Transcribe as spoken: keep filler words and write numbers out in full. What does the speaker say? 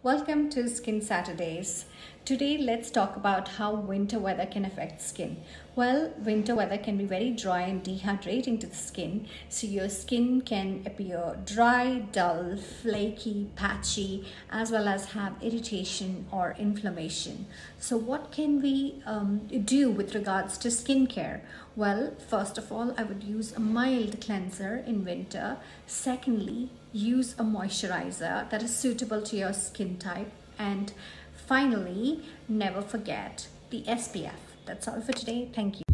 Welcome to Skin Saturdays. Today let's talk about how winter weather can affect skin. Well, winter weather can be very dry and dehydrating to the skin, so your skin can appear dry, dull, flaky, patchy, as well as have irritation or inflammation. So what can we um, do with regards to skincare? Well, first of all, I would use a mild cleanser in winter. Secondly, use a moisturizer that is suitable to your skin type. And finally, never forget the S P F. That's all for today. Thank you.